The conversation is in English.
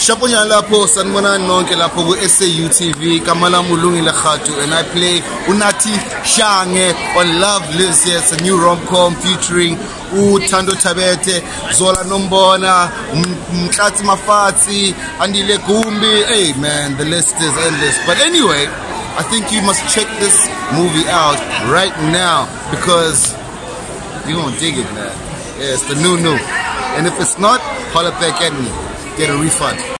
Shaponya lapho sanibona nonke lapho ku SAU TV Kamala Mulungile Khatu, and I play Unathi Shange on Love Lives Here. It's a new rom-com featuring Thando Thabethe, Zola Nombona, Mkhatsi Mafatsi, Andile Gumbi. Hey man, the list is endless. But anyway, I think you must check this movie out right now because you're gonna dig it, man. Yeah, it's the new. And if it's not, holler back at me. Get a refund.